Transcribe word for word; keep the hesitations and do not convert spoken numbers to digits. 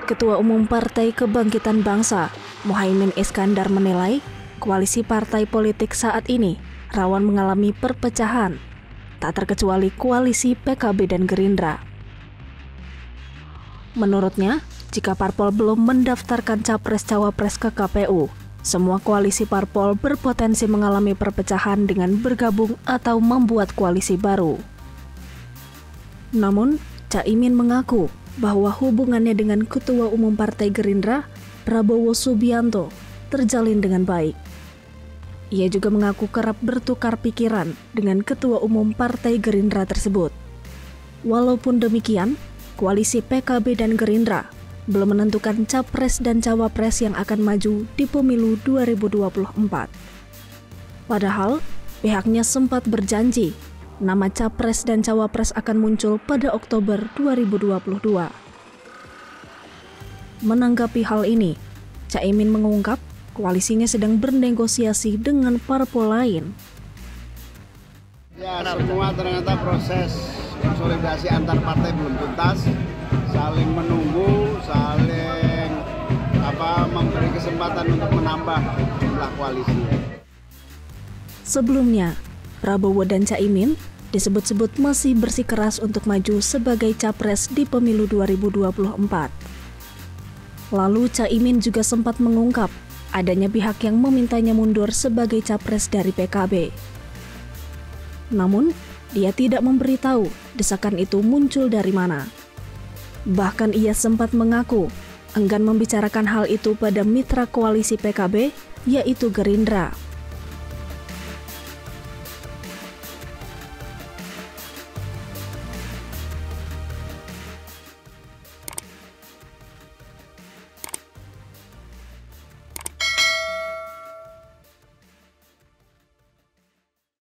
Ketua Umum Partai Kebangkitan Bangsa, Muhaimin Iskandar menilai koalisi partai politik saat ini rawan mengalami perpecahan, tak terkecuali koalisi P K B dan Gerindra. Menurutnya, jika parpol belum mendaftarkan capres-cawapres ke K P U, semua koalisi parpol berpotensi mengalami perpecahan dengan bergabung atau membuat koalisi baru. Namun, Caimin mengaku bahwa hubungannya dengan Ketua Umum Partai Gerindra, Prabowo Subianto, terjalin dengan baik. Ia juga mengaku kerap bertukar pikiran dengan Ketua Umum Partai Gerindra tersebut. Walaupun demikian, koalisi P K B dan Gerindra belum menentukan capres dan cawapres yang akan maju di pemilu dua ribu dua puluh empat. Padahal, pihaknya sempat berjanji nama capres dan cawapres akan muncul pada Oktober dua ribu dua puluh dua. Menanggapi hal ini, Caimin mengungkap koalisinya sedang bernegosiasi dengan parpol lain. Ya, semua ternyata proses konsolidasi antar partai belum tuntas, saling menunggu, saling apa memberi kesempatan untuk menambah jumlah koalisi. Sebelumnya, Prabowo dan Caimin disebut-sebut masih bersikeras untuk maju sebagai capres di pemilu dua ribu dua puluh empat. Lalu Caimin juga sempat mengungkap adanya pihak yang memintanya mundur sebagai capres dari P K B. Namun, dia tidak memberitahu desakan itu muncul dari mana. Bahkan ia sempat mengaku enggan membicarakan hal itu pada mitra koalisi P K B, yaitu Gerindra.